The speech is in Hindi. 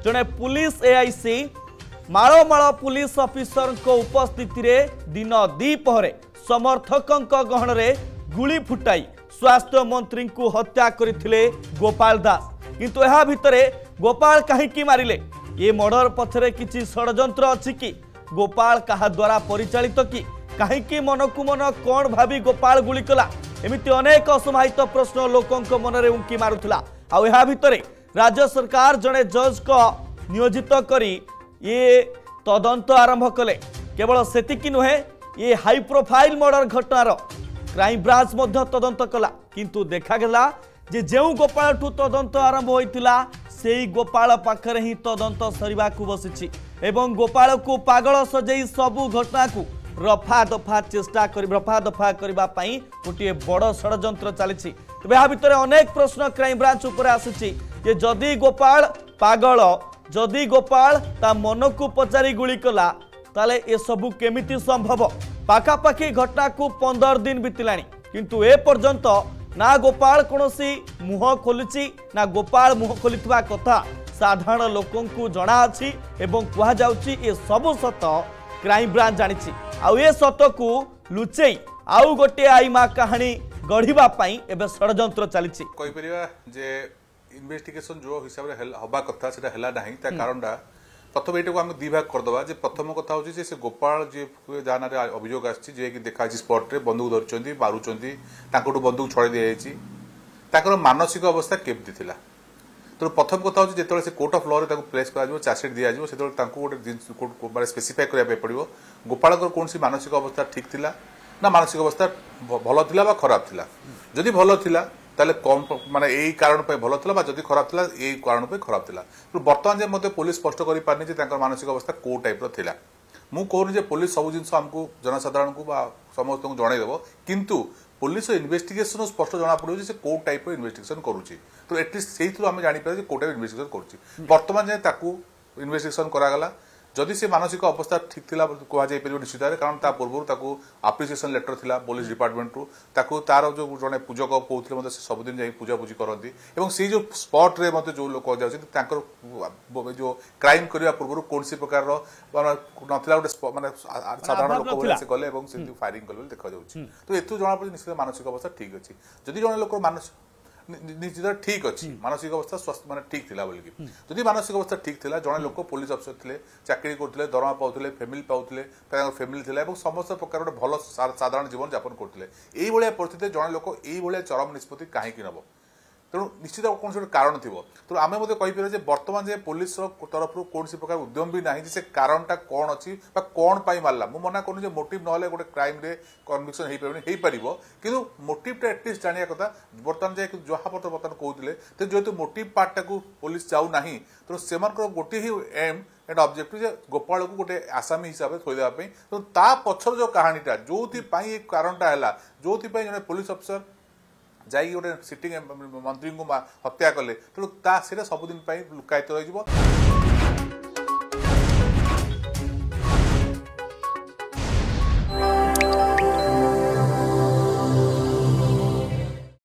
जड़े पुलिस एआईसी माळमाळ पुलिस ऑफिसर उपस्थिति रे दिन द्विपहरे समर्थकों गहन रे गुली फुटाई स्वास्थ्य मंत्री को हत्या करथिले गोपाल दास। किंतु यह भितरे गोपाल कहीं मारिले ये मर्डर पछरे किछि षडयंत्र अछि कि गोपाल कहा द्वारा परिचालित कि कहीं मन को मन कौन भाभी गोपाल गुली कला एमिति अनेक असमाहित प्रश्न लोकों मनरे उंकी मारुथला। आउ यह भितरे राज्य सरकार जड़े जज को नियोजित करी ये तदंत आरंभ कले। केवल सेतिकी नुहे ये हाई प्रोफाइल मर्डर घटनार क्राइम ब्रांच मध्य तदंत कला किंतु देखा गला जे जेउ गोपाल ठू तदंत आरंभ होइतिला सेई गोपाल पाखरे ही तदंत सरिबा को बसिछि एवं गोपाल को पागल सजेई सबु घटना को रफा दफा चेष्टा कर रफा दफा करबा पई गोटे बड़ षडयंत्र चलिछि। तबे आ भितरे अनेक प्रश्न क्राइम ब्रांच ऊपर आसिछि जे जदि गोपाल पागल जदि गोपाल ता मन को पचारि गुली कला ताले ए सबु केमिति संभव। पाखापाखि घटना को 15 दिन बीतलानी किंतु ए पर्यंत ना गोपाल कोनोसी मुह खोलुची ना गोपाल मुह खोलिथिबा कथा साधारण लोकों को जଣା अछि एवं कहा जाउची ए सबु सत क्राइम ब्रांच जानिछि। आउ ए सत को लुचेई आउ गोटे आईमा कहानी गढ़िबा पई एबे षडयंत्र चलिछि। कहि परिबा जे इन्वेस्टिगेशन जो हिसाब रे हबा कथा सेटा हला नाही ता कारणटा प्रथम एटा को हम दी भाग कर दबा जे प्रथम कथा होची जे से गोपाल जे जाना रे अभियोग आछि जे कि देखा छि स्पॉट रे बंदूक धरचंदी मारुचंदी ताकोटू बंदूक छड़े दिया जायछि ताकर मानसिक अवस्था केमति थिला। तो प्रथम कथा होची जेतले से कोर्ट ऑफ लॉ रे ताको प्लेस करा जो चार्जशीट दिया जो सेतले ताको गोटे माने स्पेसिफाई करिया पे पड़िबो गोपाल को कोनसी मानसिक अवस्था ठीक थिला ना मानसिक अवस्था भलो थिला बा खराब थिला। जदि भलो थिला ताले कम माने एई कारण पे भलो थिला बा जदि खराब थिला एई कारण पे खराब थिला। तो वर्तमान जे मते पुलिस स्पष्ट करि पारनी जे ताकर मानसिक अवस्था को टाइप रो थिला। मु कहूनी जे पुलिस सब जिंस हमको जनसाधारण को बा समस्त को जणाई देबो किंतु पुलिस इन्वेस्टिगेशन स्पष्ट जना पड़ो जे को टाइप रो इन्वेस्टिगेशन करूची। तो एटलीस्ट सेही थ्रू हम जानि पारे जे को टाइप इन्वेस्टिगेशन करूची। वर्तमान जे ताकू इन्वेस्टिगेशन करा गला जदि से मानसिक अवस्था ठीक थिला कह जाय परिबो निश्चित कारण ता पूर्व ताकू एप्रिसिएशन लेटर थिला पुलिस डिपार्टमेंट रु ताकू तार जो जने पूजक कहउथिले मते सब दिन जाई पूजा पूजी करंती एवं से जो स्पॉट रे मते जो लोक जाउछन तांकर जो क्राइम करिया पूर्व कोनसी प्रकार रो नथिला गोटे माने साधारण लोक बोले से गले एवं से फायरिंग कले देखा जाउछि। तो एतु जणा पड़ि निश्चित मानसिक अवस्था ठीक अछि। जदि जने लोक मानसिक निश्चित ठीक अच्छी मानसिक अवस्था स्वास्थ्य माने ठीक थिला बोलकी जदि मानसिक अवस्था ठीक थिला जने लोक पुलिस अफसर थिले चाकरी करथिले दरमा पाउथिले फैमिली पाउथिले ताकर फैमिली थिला एवं समस्त प्रकार गोटे भलो साधारण जीवन यापन करथिले एई भलिया परिस्थिति जने लोक एई भलिया चरम निष्पत्ति काहे कि नबो तेणु निश्चित कौन से कारण थी। तो आम मत कहीपर जे बर्तमान जे पुलिस तरफ कौन प्रकार उद्यम भी ना से कारणटा कौन अच्छी कौन पाई मारला मु मना करूँ मोटिव ना गोटे क्राइम रे कन्विक्शन हो पार कि मोटिवटा एटलिस्ट जाना कथा बर्तमान जे जहाँ बर्तमान कहते जेहतु मोटिव पार्टा को पुलिस जाऊ ना तेणु से गोटे ही एम एंड ऑब्जेक्टिव जे गोपाल को गोटे आसामी हिसाब से थोड़ापी तो ता पछर जो कहानीटा जो कारणटा है जो जड़े पुलिस अफसर जाई गोटे सिटिंग मंत्री को हत्या कले तेणु सबुदिन लुकायित रही।